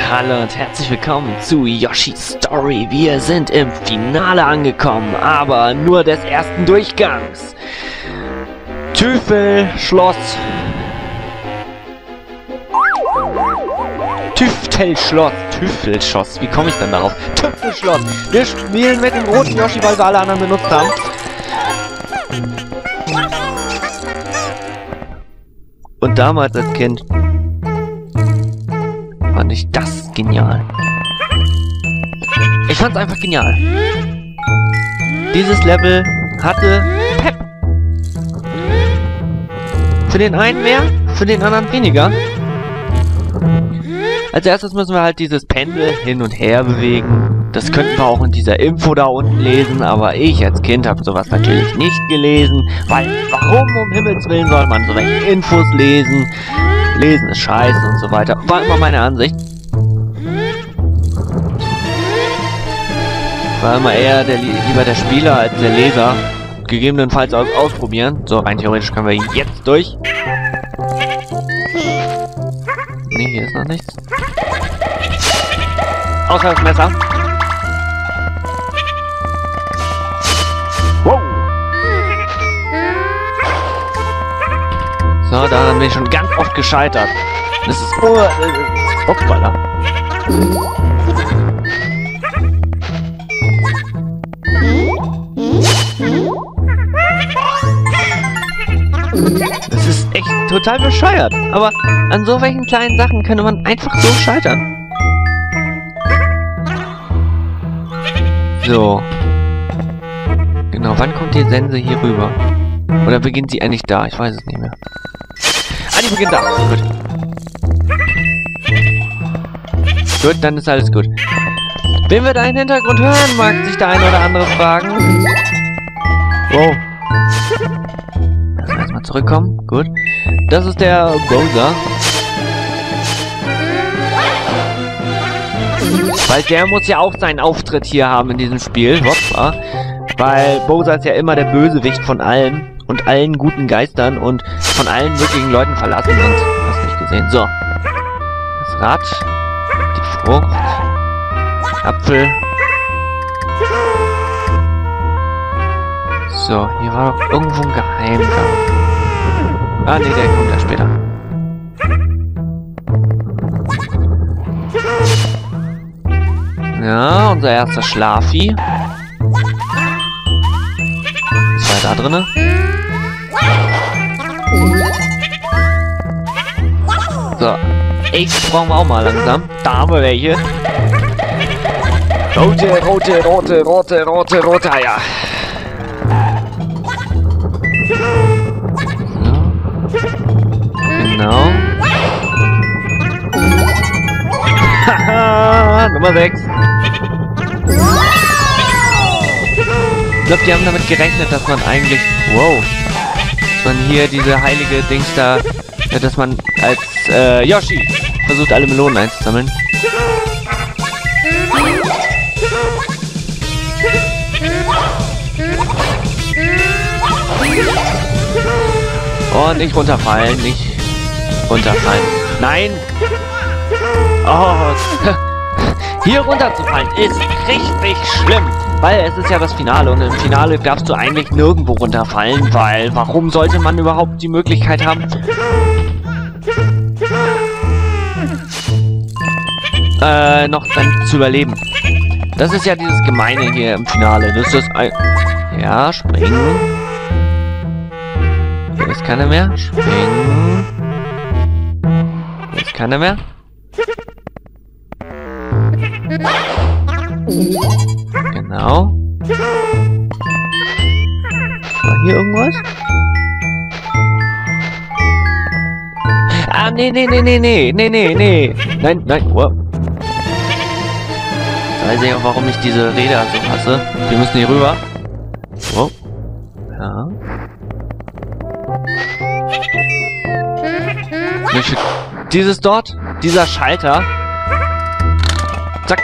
Hallo und herzlich willkommen zu Yoshi's Story. Wir sind im Finale angekommen, aber nur des ersten Durchgangs. Tüftelschloss. Tüftelschloss. Wie komme ich denn darauf? Tüftelschloss. Wir spielen mit dem roten Yoshi, weil wir alle anderen benutzt haben. Und damals als Kind fand ich das genial. Ich fand's einfach genial. Dieses Level hatte Pep. Für den einen mehr, für den anderen weniger. Als erstes müssen wir halt dieses Pendel hin und her bewegen. Das könnten wir auch in dieser Info da unten lesen, aber ich als Kind habe sowas natürlich nicht gelesen, weil warum um Himmels Willen soll man so welche Infos lesen? Lesen ist scheiße und so weiter. War immer meine Ansicht. War immer eher lieber der Spieler als der Leser. Gegebenenfalls ausprobieren. So, rein theoretisch können wir jetzt durch. Ne, hier ist noch nichts. Außer das Messer. Wow. So, daran bin ich schon ganz oft gescheitert. Das ist hoppala. Das ist echt total bescheuert. Aber an so welchen kleinen Sachen könnte man einfach so scheitern. So. Genau, wann kommt die Sense hier rüber? Oder beginnt sie eigentlich da? Ich weiß es nicht mehr. Ah, die beginnt da. Gut. Gut, dann ist alles gut. Wenn wir da einen Hintergrund hören, mag sich der eine oder andere fragen. Wow. Lassen wir erstmal zurückkommen. Gut. Das ist der Bowser. Weil der muss ja auch seinen Auftritt hier haben in diesem Spiel. Hoppa. Weil Bowser ist ja immer der Bösewicht von allem. Und allen guten Geistern und von allen wirklichen Leuten verlassen. Und hast nicht gesehen. So. Das Rad. Die Frucht. Apfel. So, hier war doch irgendwo ein Geheimgang. Ah, nee, der kommt ja später. Ja, unser erster Schlafi. Was war da drinne? So, Eggs brauchen wir auch mal langsam. Da haben wir welche. Rote Eier. So. Genau. Haha, Nummer 6. Ich glaube, die haben damit gerechnet, dass man eigentlich... Wow. Dass man hier diese heilige Dings da... dass man als Yoshi versucht, alle Melonen einzusammeln. Und nicht runterfallen, nicht runterfallen. Nein! Oh, hier runterzufallen ist richtig schlimm, weil es ist ja das Finale und im Finale darfst du eigentlich nirgendwo runterfallen, weil warum sollte man überhaupt die Möglichkeit haben? Noch dann zu überleben. Das ist ja dieses Gemeine hier im Finale. Das ist das ja, springen. Hier ist keiner mehr. Springen. Hier ist keiner mehr. Genau. War hier irgendwas? Ah, nee. Nein, wow. Jetzt weiß ich auch, warum ich diese Räder so hasse. Wir müssen hier rüber. Wow. Ja. Dieses dort, dieser Schalter. Zack.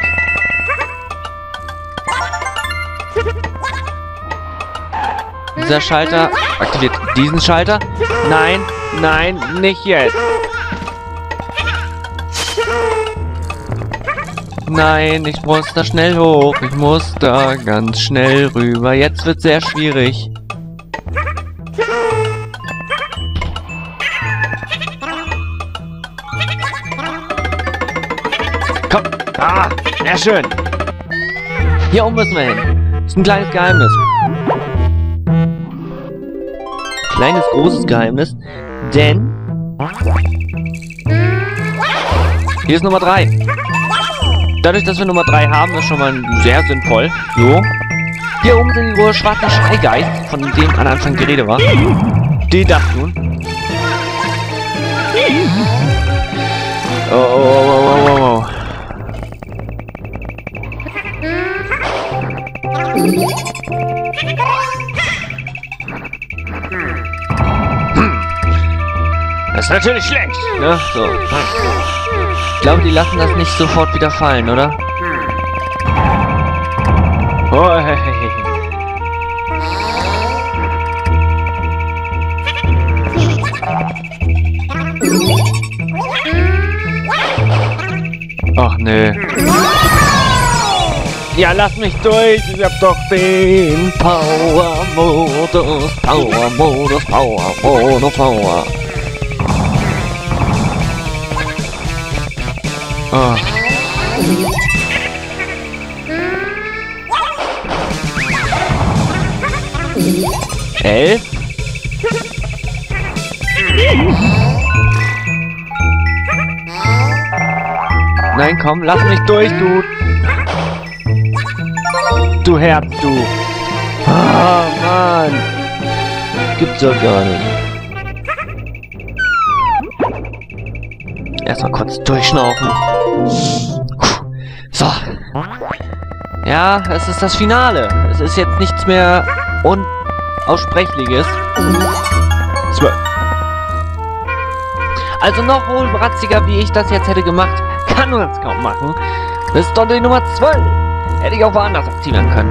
Dieser Schalter aktiviert diesen Schalter. Nein, nein, nicht jetzt. Nein, ich muss da schnell hoch. Ich muss da ganz schnell rüber. Jetzt wird sehr schwierig. Komm. Ah, sehr schön. Hier oben müssen wir hin. Das ist ein kleines Geheimnis. Kleines, großes Geheimnis. Denn hier ist Nummer 3. Dadurch, dass wir Nummer 3 haben, ist schon mal sehr sinnvoll. So. Hier oben sind die schwarzen Schreigeist, von dem an Anfang die Rede war. Die das tun. Oh. Das ist natürlich schlecht, ne? So. Ich glaube, die lassen das nicht sofort wieder fallen, oder? Oh, hey. Ach, nee. Ja, lass mich durch. Ich hab doch den Power-Modus. Oh. 11. Nein, komm, lass mich durch, du. Du Herz, du. Ah, Mann. Gibt's doch gar nicht. Erstmal kurz durchschnaufen. So. Ja, es ist das Finale. Es ist jetzt nichts mehr Unaussprechliches. 12. Also noch hohlbratziger, wie ich das jetzt hätte gemacht, kann man es kaum machen. Das ist doch die Nummer 12. Hätte ich auch woanders aktivieren können.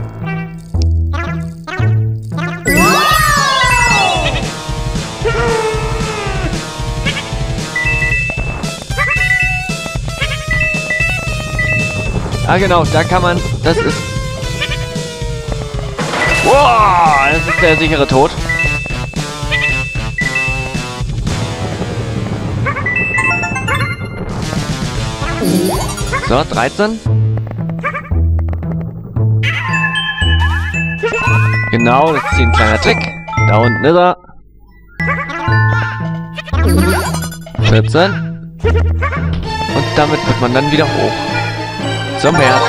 Ah genau, da kann man, das ist... Wow, das ist der sichere Tod. So, 13. Genau, das ist hier ein kleiner Trick. Da unten ist er. 14. Und damit wird man dann wieder hoch. Zum Herz.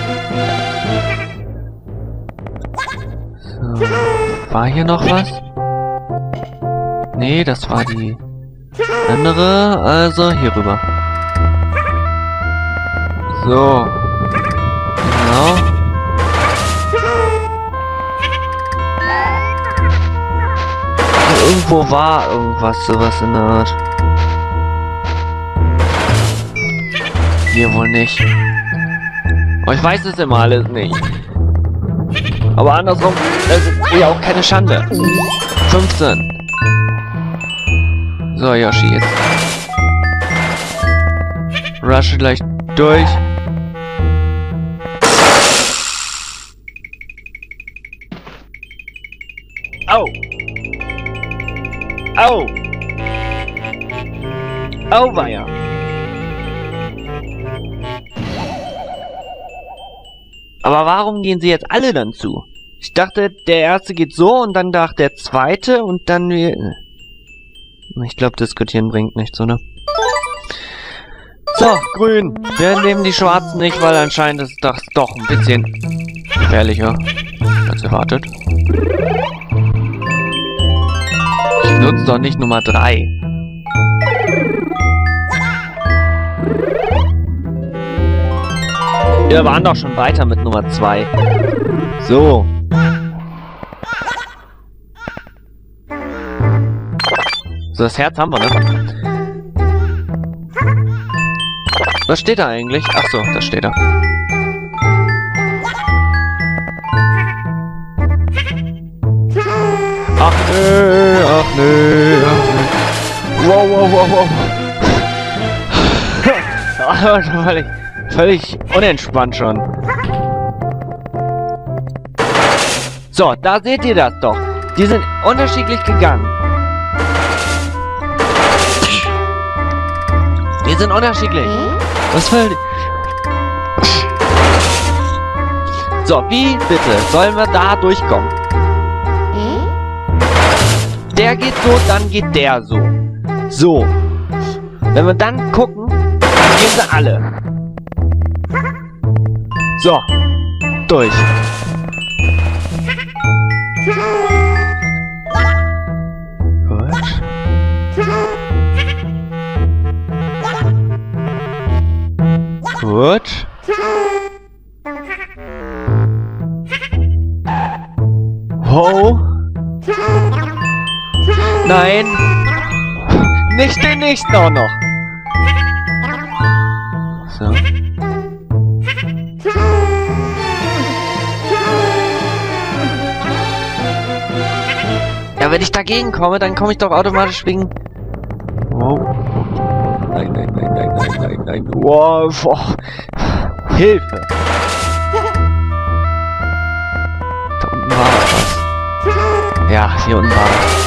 So. War hier noch was? Nee, das war die andere. Also hier rüber. So. Genau. Irgendwo war irgendwas, sowas in der Art. Hier wohl nicht. Aber ich weiß es immer alles nicht. Aber andersrum, das ist ja auch keine Schande. 15. So, Yoshi, jetzt. Rushe gleich durch. Au! Au! Auweia! Aber warum gehen sie jetzt alle dann zu? Ich dachte, der erste geht so und dann der zweite und dann... Ich glaube, diskutieren bringt nichts, oder? So, grün. Wir nehmen die schwarzen nicht, weil anscheinend ist das doch ein bisschen gefährlicher als erwartet. Ich nutze doch nicht Nummer 3. Wir waren doch schon weiter mit Nummer 2. So. So, das Herz haben wir, ne? Was steht da eigentlich? Ach so, das steht da. Ach nö, ach nö, ach nö. Wow. völlig unentspannt schon. So, da seht ihr das doch. Die sind unterschiedlich gegangen. Die sind unterschiedlich. Was für... So, wie bitte sollen wir da durchkommen? Der geht so, dann geht der so. So. Wenn wir dann gucken, dann gehen sie alle. So. Durch. Gut. Gut. Wow. Nein. Nicht den nächsten auch noch. So. Ja, wenn ich dagegen komme, dann komme ich doch automatisch wegen... Wow. Nein, nein, nein, nein, nein, nein, nein. Wow. Boah. Hilfe. Da unten war was. Ja, hier unten war was.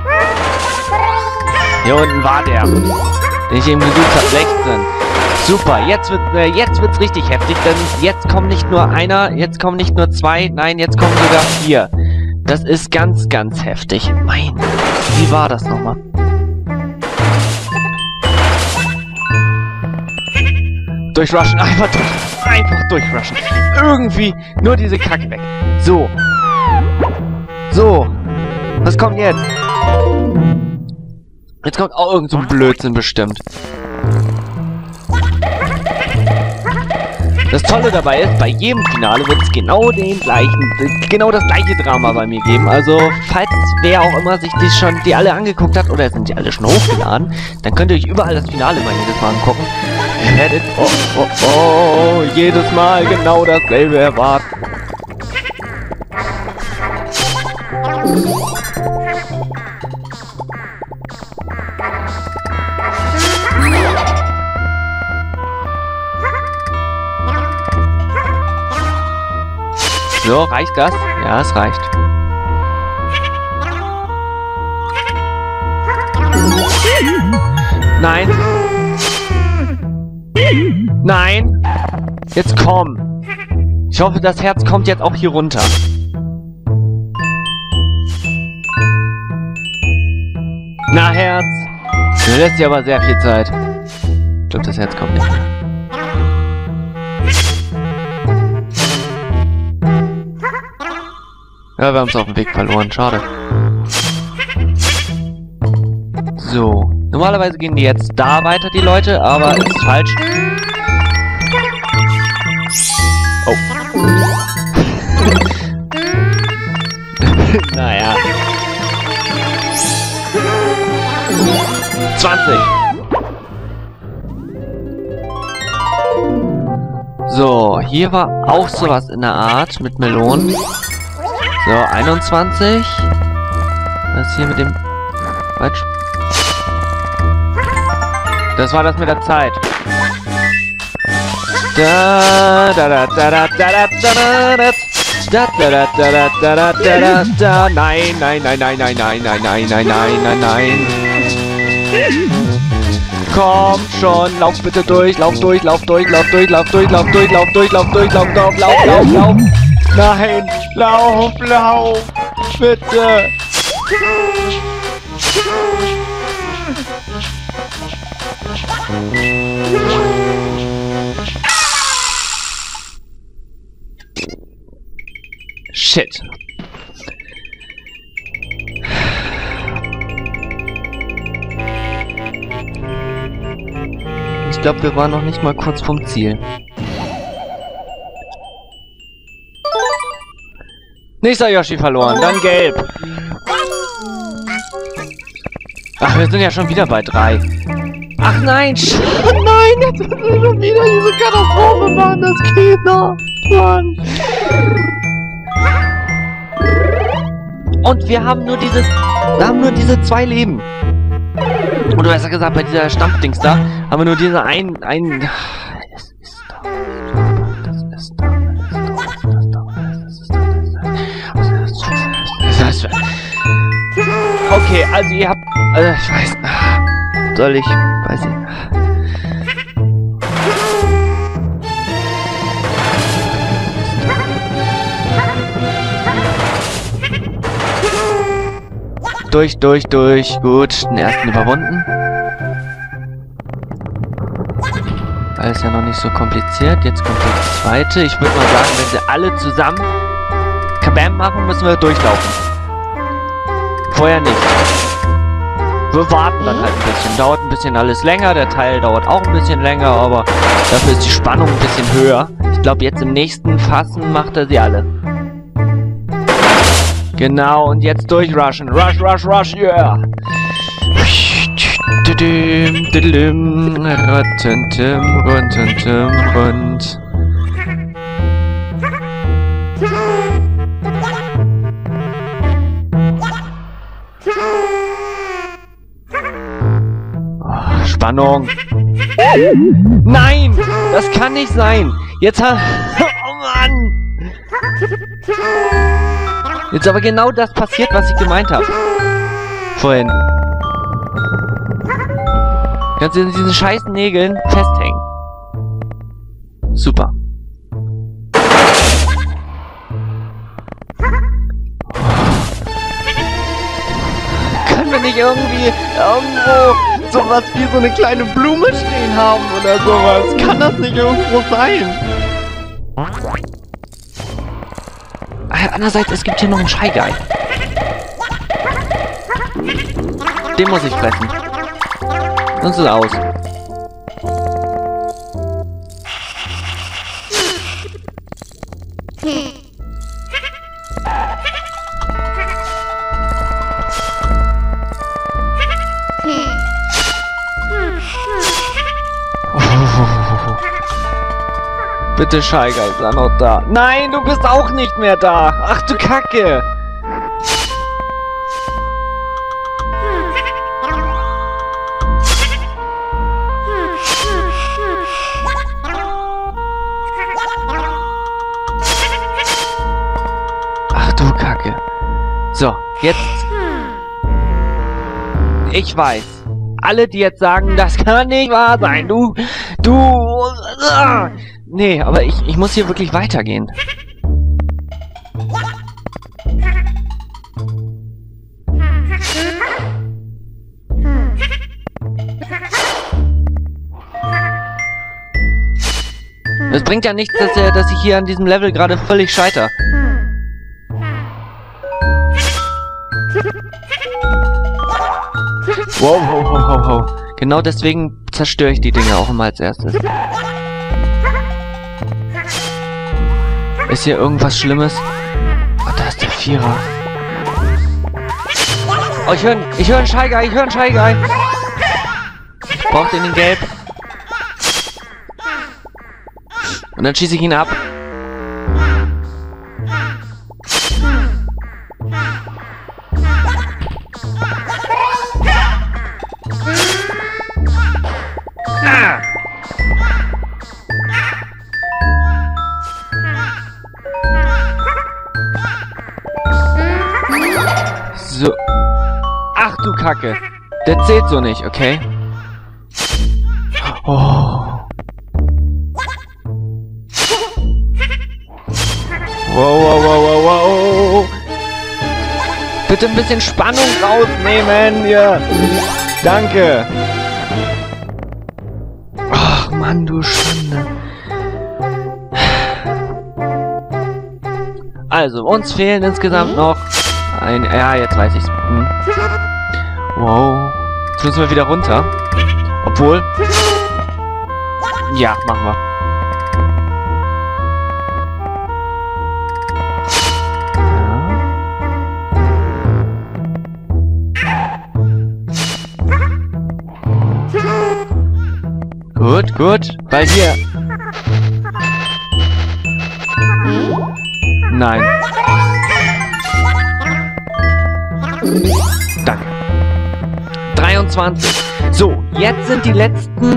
Hier unten war der, den ich eben gesucht habe. 16. Super, jetzt wird's richtig heftig, denn jetzt kommen nicht nur einer, jetzt kommen nicht nur zwei, nein, jetzt kommen sogar 4. Das ist ganz, ganz heftig. Mein, wie war das nochmal? Durchrushen, einfach durchrushen. Irgendwie nur diese Kacke weg. So. So. Was kommt jetzt? Jetzt kommt auch irgend so ein Blödsinn bestimmt. Das Tolle dabei ist, bei jedem Finale wird es genau das gleiche Drama bei mir geben. Also, falls wer auch immer sich die alle angeguckt hat, oder sind die alle schon hochgeladen, dann könnt ihr euch überall das Finale mal jedes Mal angucken. Ihr werdet, jedes Mal genau dasselbe erwarten. So, reicht das? Ja, es reicht. Nein. Nein. Jetzt komm. Ich hoffe, das Herz kommt jetzt auch hier runter. Na, Herz. Du lässt dir aber sehr viel Zeit. Ich glaube, das Herz kommt nicht mehr. Ja, wir haben es auf dem Weg verloren. Schade. So. Normalerweise gehen die jetzt da weiter, die Leute, aber ist falsch. Oh. Naja. 20. So, hier war auch sowas in der Art mit Melonen. So, 21. Was ist hier mit dem... Quatsch. Das war das mit der Zeit. Da da da da da da da da da da da da da da da da. Nein, nein, nein, nein, nein, nein, nein, nein, nein, nein, nein, nein. Komm schon, lauf bitte durch, lauf durch, lauf durch, lauf durch, lauf durch, lauf durch, lauf durch, lauf durch, lauf, lauf, lauf, lauf, lauf. Nein, lauf, lauf, bitte. Shit. Ich glaube, wir waren noch nicht mal kurz vom Ziel. Nächster Yoshi verloren, dann gelb. Ach, wir sind ja schon wieder bei 3. Ach nein, nein, jetzt müssen wir schon wieder diese Katastrophe machen, das geht noch. Mann. Und wir haben nur diese 2 Leben. Oder besser gesagt, bei dieser Stampfdings da, haben wir nur diese ein... Es ist doch... Okay, also ihr habt... ich weiß... Soll ich... Weiß ich... Durch. Gut, den ersten überwunden. Alles ja noch nicht so kompliziert. Jetzt kommt der zweite. Ich würde mal sagen, wenn sie alle zusammen Kabam machen, müssen wir durchlaufen. Vorher nicht. Wir warten dann halt ein bisschen. Dauert ein bisschen alles länger. Der Teil dauert auch ein bisschen länger, aber dafür ist die Spannung ein bisschen höher. Ich glaube, jetzt im nächsten Fassen macht er sie alle. Genau, und jetzt durchrushen. Rush, yeah! Rund. Oh, Spannung. Nein! Das kann nicht sein! Jetzt hat... Oh Mann! Jetzt aber genau das passiert, was ich gemeint habe. Vorhin. Kannst du in diesen scheiß Nägeln festhängen. Super. Können wir nicht irgendwie irgendwo sowas wie so eine kleine Blume stehen haben oder sowas? Kann das nicht irgendwo sein? Andererseits, es gibt hier noch einen Shy Guy. Den muss ich fressen. Sonst ist es aus. Bitte, Shy Guy, sei noch da. Nein, du bist auch nicht mehr da. Ach du Kacke. Ach du Kacke. So, jetzt. Ich weiß. Alle, die jetzt sagen, das kann nicht wahr sein. Du. Nee, aber ich muss hier wirklich weitergehen. Es bringt ja nichts, dass ich hier an diesem Level gerade völlig scheiter. Wow. Genau deswegen zerstöre ich die Dinge auch immer als erstes. Ist hier irgendwas Schlimmes? Oh, da ist der Vierer. Oh, ich höre einen Shy Guy, Ich brauche den in Gelb. Und dann schieße ich ihn ab. So. Ach du Kacke. Der zählt so nicht, okay? Oh. Wow. Bitte ein bisschen Spannung rausnehmen, ja. Danke. Ach Mann, du Schande. Also, uns fehlen insgesamt noch ja, jetzt weiß ich's. Wow. Jetzt müssen wir wieder runter. Obwohl... Ja, machen wir. Ja. Gut. Weil hier... Nein. Danke. 23. So, jetzt sind die letzten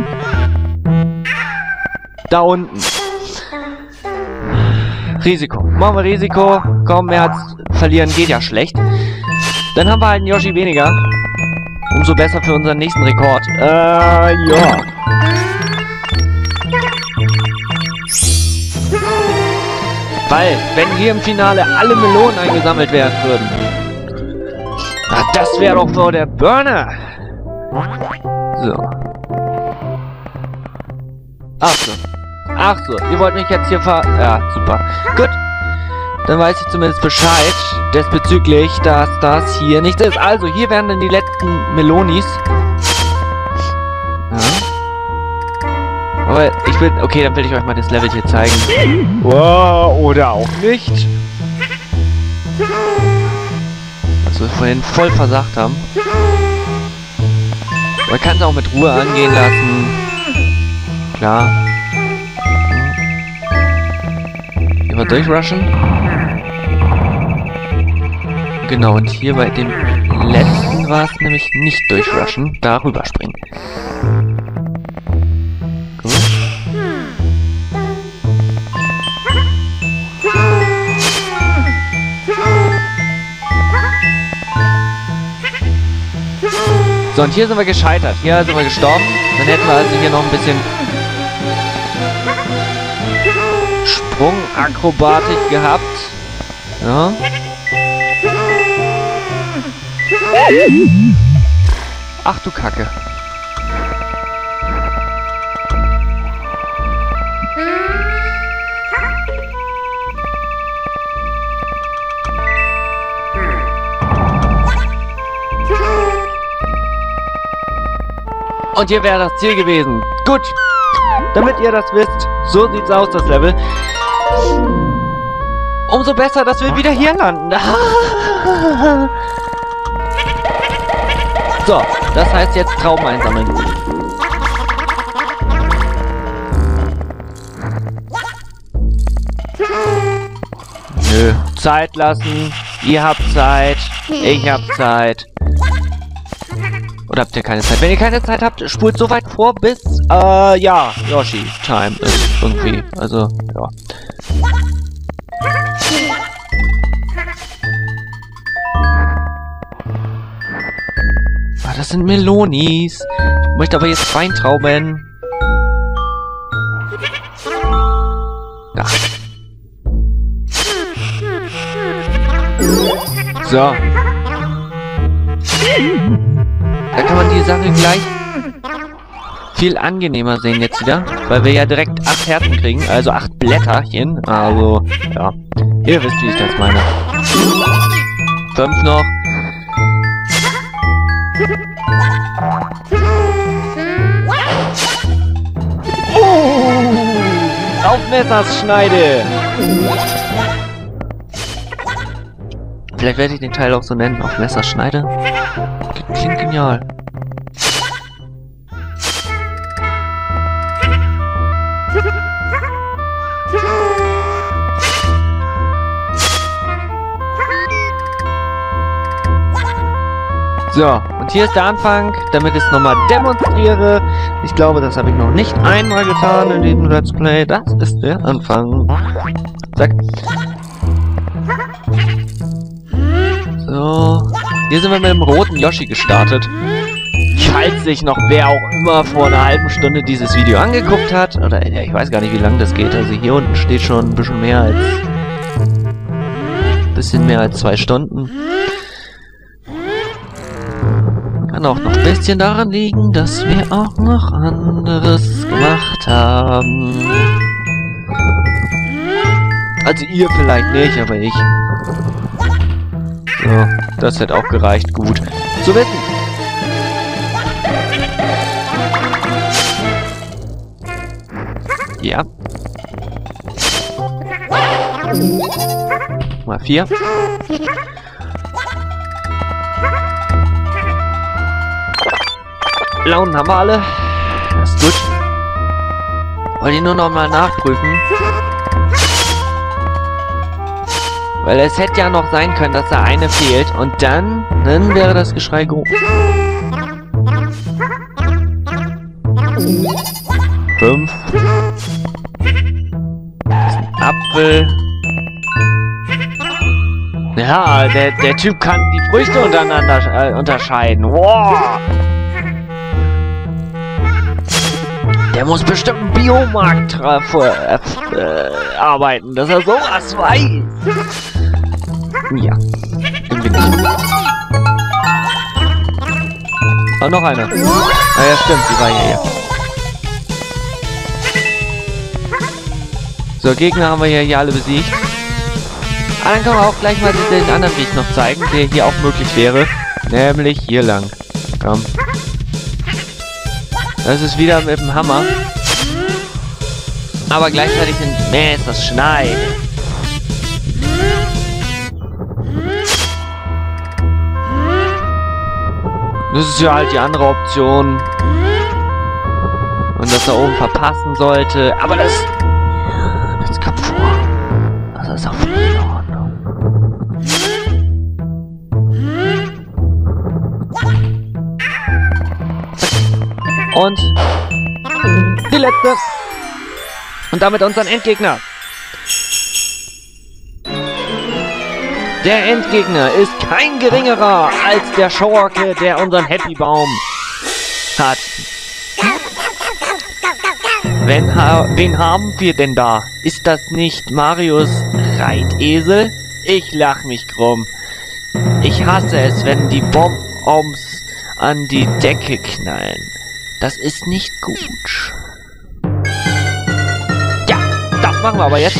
da unten. Risiko. Machen wir Risiko. Komm, mehr als verlieren geht ja schlecht. Dann haben wir halt einen Yoshi weniger. Umso besser für unseren nächsten Rekord. Ja. Weil, wenn hier im Finale alle Melonen eingesammelt werden würden. Na, das wäre doch so der Burner. So. Ach so, ihr wollt mich jetzt hier Ja, super. Gut. Dann weiß ich zumindest Bescheid, desbezüglich, dass das hier nichts ist. Also, hier werden dann die letzten Melonis. Ja. Aber ich will... Okay, dann will ich euch mal das Level hier zeigen. Wow, oder auch nicht. Was wir vorhin voll versagt haben. Man kann es auch mit Ruhe angehen lassen. Klar. Immer durchrushen. Genau, und hier bei dem letzten war es nämlich nicht durchrushen, darüber springen. Gut. So, und hier sind wir gescheitert. Hier sind wir gestorben. Dann hätten wir also hier noch ein bisschen Sprungakrobatik gehabt. Ja. Ach du Kacke. Und hier wäre das Ziel gewesen. Gut. Damit ihr das wisst, so sieht's aus, das Level. Umso besser, dass wir wieder hier landen. So, das heißt jetzt Trauben einsammeln. Nö, Zeit lassen. Ihr habt Zeit. Ich hab Zeit. Oder habt ihr keine Zeit? Wenn ihr keine Zeit habt, spult so weit vor bis, ja, Yoshi Time ist irgendwie, also, ja. Ah, das sind Melonis. Ich möchte aber jetzt Weintrauben. Ja. So. Da kann man die Sache gleich viel angenehmer sehen jetzt wieder, weil wir ja direkt 8 Herzen kriegen, also 8 Blätterchen, also, ja, ihr wisst, wie ich das meine. 5 noch. Auf Messerschneide! Vielleicht werde ich den Teil auch so nennen, auf Messerschneide. Klingt genial. So, und hier ist der Anfang, damit ich es nochmal demonstriere. Ich glaube, das habe ich noch nicht einmal getan in diesem Let's Play. Das ist der Anfang. Zack. So. Hier sind wir mit dem roten Yoshi gestartet. Falls sich noch wer auch immer vor einer halben Stunde dieses Video angeguckt hat, oder ja, ich weiß gar nicht, wie lange das geht. Also hier unten steht schon ein bisschen mehr als 2 Stunden. Kann auch noch ein bisschen daran liegen, dass wir auch noch anderes gemacht haben. Also ihr vielleicht nicht, aber ich. So, das hätte auch gereicht. Gut zu wissen. Ja. Mal 4. Launen haben wir alle. Das ist gut. Wollte ich nur noch mal nachprüfen. Weil es hätte ja noch sein können, dass da eine fehlt. Und dann wäre das Geschrei groß. 5. Das ist ein Apfel. Ja, der Typ kann die Früchte untereinander unterscheiden. Wow. Der muss bestimmt einen Biomarkt arbeiten, dass er sowas weiß. Ja, irgendwie nicht. Oh, noch eine. Ah ja, stimmt, die war hier. So, Gegner haben wir hier alle besiegt. Ah, dann können wir auch gleich mal den anderen Weg noch zeigen, der hier auch möglich wäre. Nämlich hier lang. Komm. Das ist wieder mit dem Hammer. Aber gleichzeitig sind Mäh, das schneit. Das ist ja halt die andere Option. Und das da oben verpassen sollte. Aber das kommt vor. Das ist auch völlig in Ordnung. Und die letzte. Und damit unseren Endgegner. Der Endgegner ist kein geringerer als der Schurke, der unseren Happy Baum hat. Wen haben wir denn da? Ist das nicht Marios Reitesel? Ich lach mich krumm. Ich hasse es, wenn die Bonbons an die Decke knallen. Das ist nicht gut. Ja, das machen wir aber jetzt.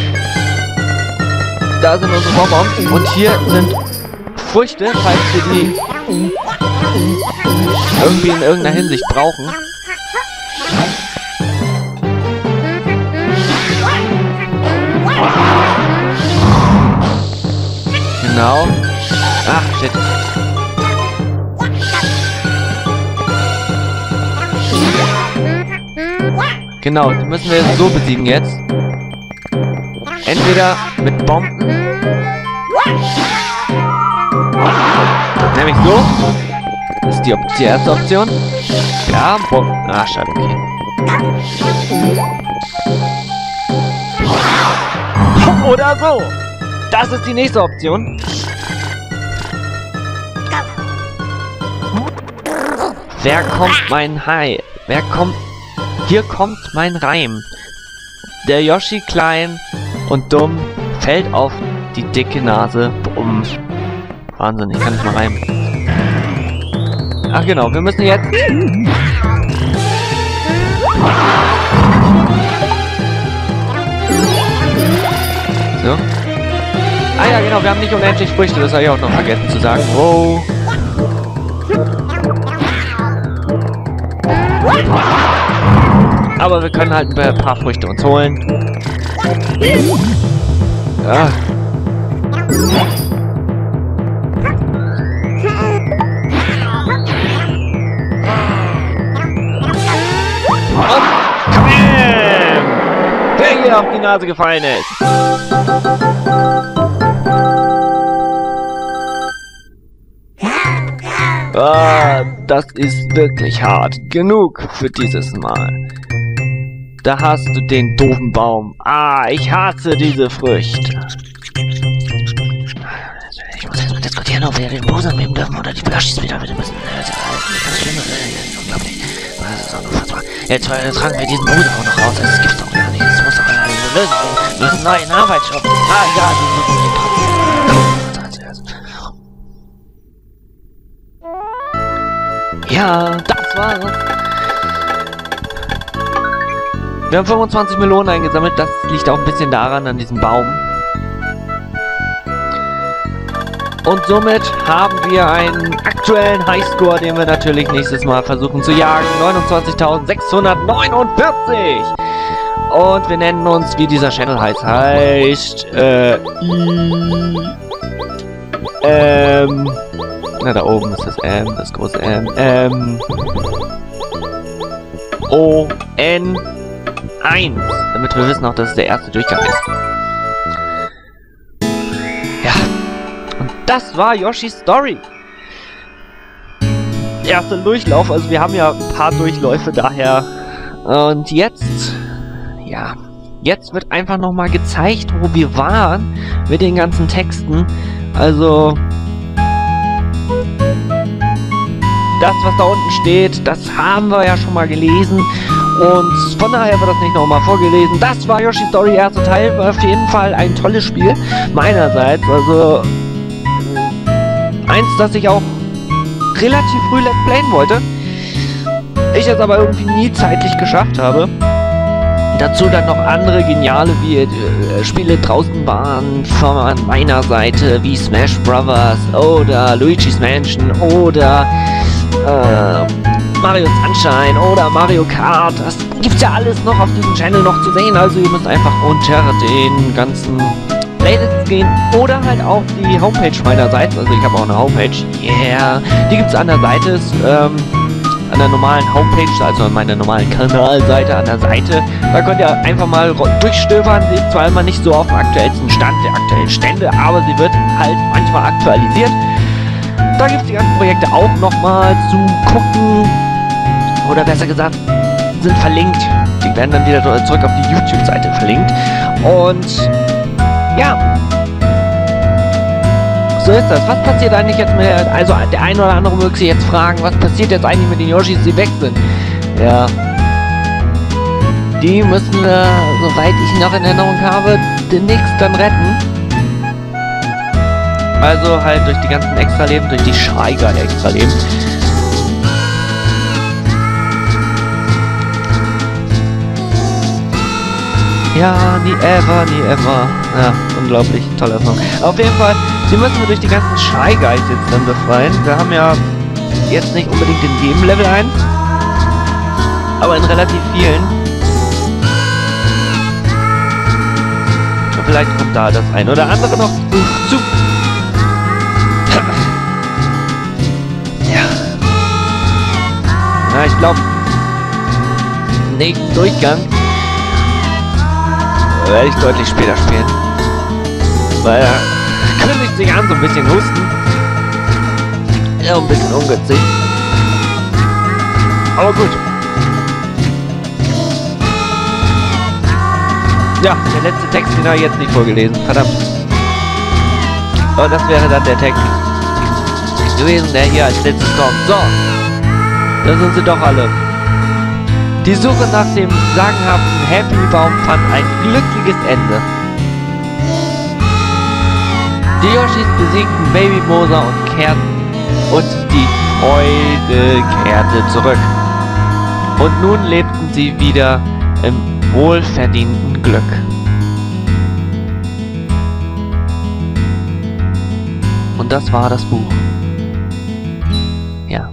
Da sind unsere Bonbons und hier sind Früchte, falls wir die irgendwie in irgendeiner Hinsicht brauchen. Genau. Ach, shit. Genau, die müssen wir so besiegen jetzt. Entweder mit Bomben. Nämlich so. Das ist die erste Option. Ja, Bomben. Ah, schade, okay. Oder so. Das ist die nächste Option. Wer kommt mein Hai? Wer kommt... Hier kommt mein Reim. Der Yoshi klein und dumm fällt auf die dicke Nase. Bumm. Wahnsinn, ich kann nicht mal reimen. Ach genau, wir müssen jetzt... So. Ah ja, genau, wir haben nicht unendlich Früchte, das habe ich auch noch vergessen zu sagen. Wow. Aber wir können halt ein paar Früchte uns holen. Ja. Und komm hin! Wer hier auf die Nase gefallen ist. Ah, das ist wirklich hart. Genug für dieses Mal. Da hast du den doofen Baum. Ah, ich hasse diese Früchte. Ich muss jetzt mal diskutieren, ob wir den Busen nehmen dürfen oder die Blushis wieder mit müssen. Das ist ganz schlimm. Das ist unglaublich. Das ist unfassbar. Jetzt tragen wir diesen Busen auch noch raus. Das gibt's doch gar nicht. Das muss doch eine Lösung geben. Wir müssen einen neuen Arbeitsshop. Ah, ja, die müssen wir trotzdem. Ja, das war's. Wir haben 25 Melonen eingesammelt. Das liegt auch ein bisschen daran, an diesem Baum. Und somit haben wir einen aktuellen Highscore, den wir natürlich nächstes Mal versuchen zu jagen. 29.649. Und wir nennen uns, wie dieser Channel heißt, na, da oben ist das M, das große M. O-N-1. Damit wir wissen auch, dass es der erste Durchgang ist. Ja. Und das war Yoshi's Story. Erster Durchlauf, also wir haben ja ein paar Durchläufe daher. Und jetzt, ja, jetzt wird einfach nochmal gezeigt, wo wir waren mit den ganzen Texten. Also... das, was da unten steht, das haben wir ja schon mal gelesen. Und von daher wird das nicht nochmal vorgelesen. Das war Yoshi's Story, erster Teil. War auf jeden Fall ein tolles Spiel. Meinerseits. Also eins, das ich auch relativ früh Let's Playen wollte. Ich es aber irgendwie nie zeitlich geschafft habe. Dazu dann noch andere geniale Spiele draußen waren von meiner Seite, wie Smash Bros. Oder Luigi's Mansion oder Mario Sunshine oder Mario Kart. Das gibt's ja alles noch auf diesem Channel noch zu sehen. Also ihr müsst einfach unter den ganzen Playlists gehen oder halt auf die Homepage meinerseits. Also ich habe auch eine Homepage. Yeah. Die gibt's an der Seite. An der normalen Homepage, also an meiner normalen Kanalseite an der Seite. Da könnt ihr einfach mal durchstöbern. Sie ist zwar immer nicht so auf dem aktuellsten Stand der aktuellen Stände, aber sie wird halt manchmal aktualisiert. Da gibt es die ganzen Projekte auch nochmal zu gucken. Oder besser gesagt, sind verlinkt. Die werden dann wieder zurück auf die YouTube-Seite verlinkt. Und ja, so ist das. Was passiert eigentlich jetzt mit der... Also der eine oder andere möge sich jetzt fragen, was passiert jetzt eigentlich mit den Yoshis, die weg sind? Ja. Die müssen wir, soweit ich noch in Erinnerung habe, demnächst dann retten. Also halt durch die ganzen Extraleben, durch die Shy Guy Extraleben. Ja, nie ever, nie ever. Ja, unglaublich toller Song. Auf jeden Fall, die müssen wir durch die ganzen Shy Guys jetzt dann befreien. Wir haben ja jetzt nicht unbedingt in jedem Level einen, aber in relativ vielen. Und vielleicht kommt da das ein oder andere noch zu. Ja. Na, ich glaube, im nächsten Durchgang werde ich deutlich später spielen. Weil er kündigt sich an, so ein bisschen husten. Ja, ein bisschen ungünstig. Aber gut. Ja, der letzte Text, den habe ich jetzt nicht vorgelesen. Verdammt. Aber das wäre dann der Text gewesen, der hier als letztes kommt. So. Da sind sie doch alle. Die Suche nach dem sagenhaften Happy Baum fand ein glückliches Ende. Die Yoshis besiegten Baby Bowser und die Freude kehrte zurück. Und nun lebten sie wieder im wohlverdienten Glück. Und das war das Buch. Ja.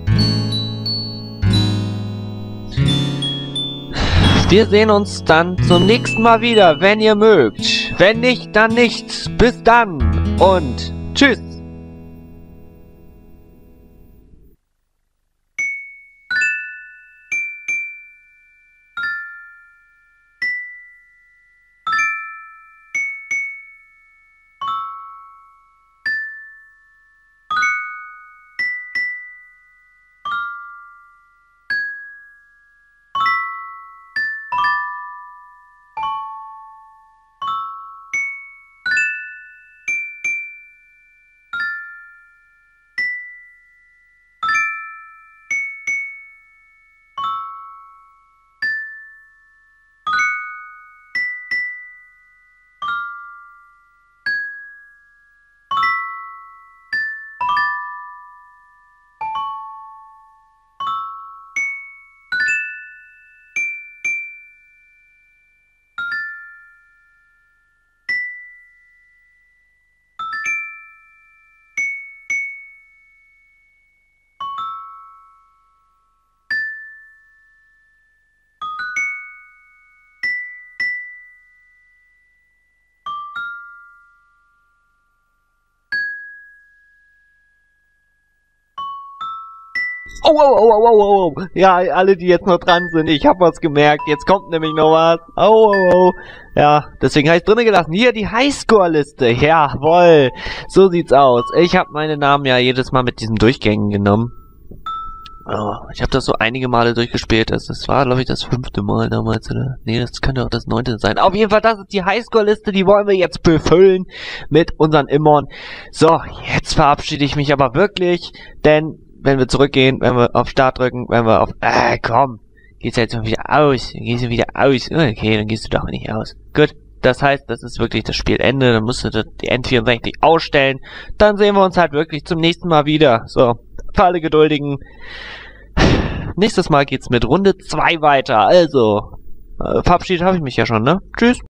Wir sehen uns dann zum nächsten Mal wieder, wenn ihr mögt. Wenn nicht, dann nicht. Bis dann und tschüss. Oh. Ja, alle, die jetzt noch dran sind, ich hab was gemerkt. Jetzt kommt nämlich noch was. Oh. Ja, deswegen habe ich drinnen gelassen. Hier, die Highscore-Liste. Jawohl. So sieht's aus. Ich habe meine Namen ja jedes Mal mit diesen Durchgängen genommen. Oh, ich habe das so einige Male durchgespielt. Das war, glaube ich, das 5. Mal damals, oder? Nee, das könnte auch das 9. sein. Auf jeden Fall, das ist die Highscore-Liste. Die wollen wir jetzt befüllen mit unseren Immon. So, jetzt verabschiede ich mich aber wirklich, denn wenn wir zurückgehen, wenn wir auf Start drücken, wenn wir auf... komm. Gehst du jetzt mal wieder aus. Gehst du wieder aus. Okay, dann gehst du doch nicht aus. Gut. Das heißt, das ist wirklich das Spielende. Dann musst du die N64 ausstellen. Dann sehen wir uns halt wirklich zum nächsten Mal wieder. So. Für alle Geduldigen. Nächstes Mal geht's mit Runde 2 weiter. Also. Verabschiedet habe ich mich ja schon, ne? Tschüss.